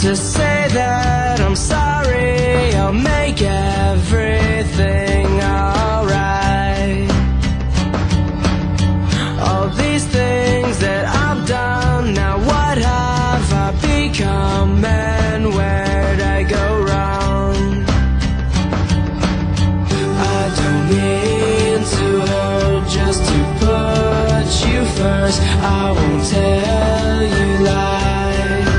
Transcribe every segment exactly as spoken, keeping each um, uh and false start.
just say that I'm sorry. I'll make everything alright. All these things that I've done, now what have I become, and where'd I go wrong? I don't mean to hurt, just to put you first. I won't tell you lies.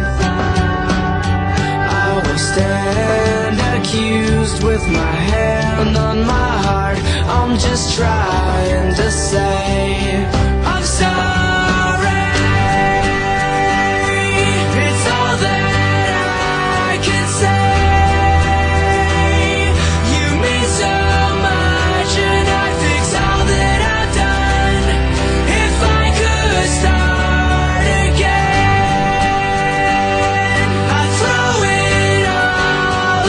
I will stand accused with my hand on my heart. I'm just trying to say I'm sorry. It's all that I can say. You mean so much, and I'd fix all that I've done if I could start again. I'd throw it all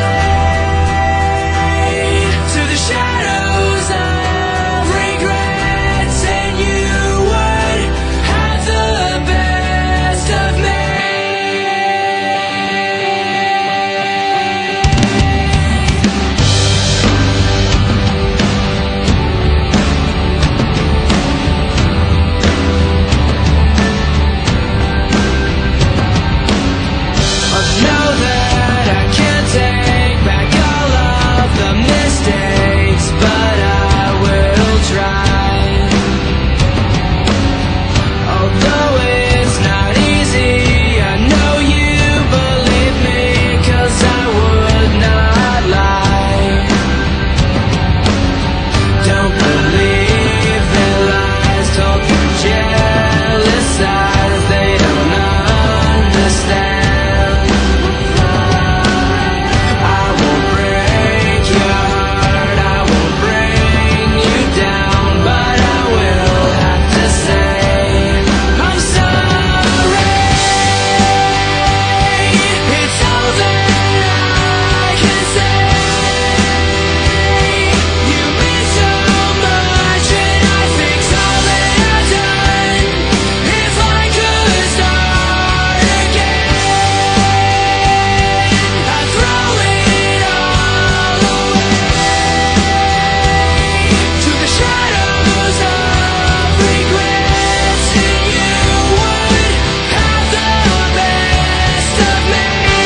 away to the shadows of regrets, and you would have the best of me. I know that I can't take back all of the mistakes, but I will try. Although it's not easy, I know you believe me, 'cause I would not lie. Don't believe the lies told through jealous eyes. They don't understand. I won't break your heart, I won't bring you down, but I will have to say I'm sorry. It's all that I can say. You mean so much, and I'd fix all that I've done if I could start again. I'd throw it all away to the shadows of regrets, and you would have the best of me.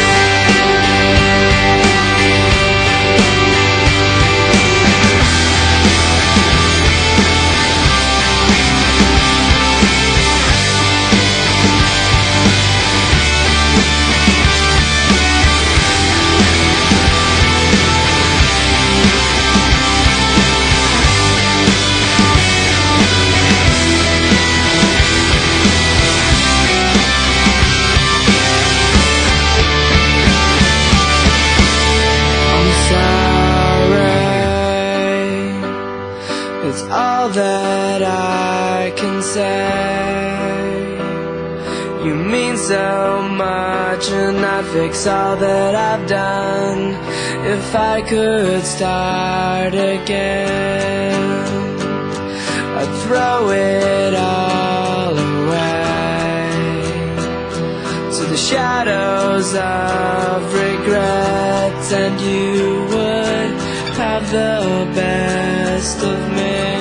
I'm sorry. It's all that I can say. You mean so much, and I'd fix all that I've done if I could start again. I'd throw it all away to the shadows of regrets, and you would have the best of me.